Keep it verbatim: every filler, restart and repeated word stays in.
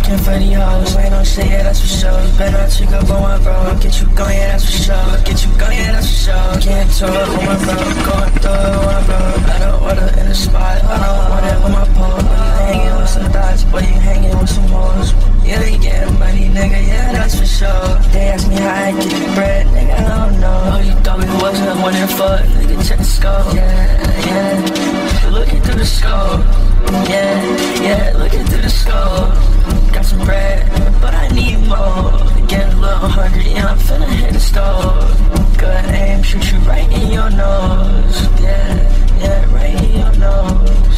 Rockin' for the hoes, ain't no shit, yeah, that's for sure. Better not trick up on my bro, get you going, yeah, that's for sure. Get you going, yeah, that's for sure. Can't talk on my bro, going through it on my bro. I don't order in the spot, I don't want it on my pole. Boy, you hanging with some thoughts, boy, you hanging with some hoes. Yeah, they getting money, nigga, yeah, that's for sure. They ask me how I get the bread, nigga, I don't know. Oh, you thought we wasn't one and fuck, nigga, check the scope. Yeah, yeah, looking through the scope. Yeah, yeah, looking through the scope. Got some bread, but I need more. Getting a little hungry, and I'm finna hit the stove. Good aim, shoot you right in your nose. Yeah, yeah, right in your nose.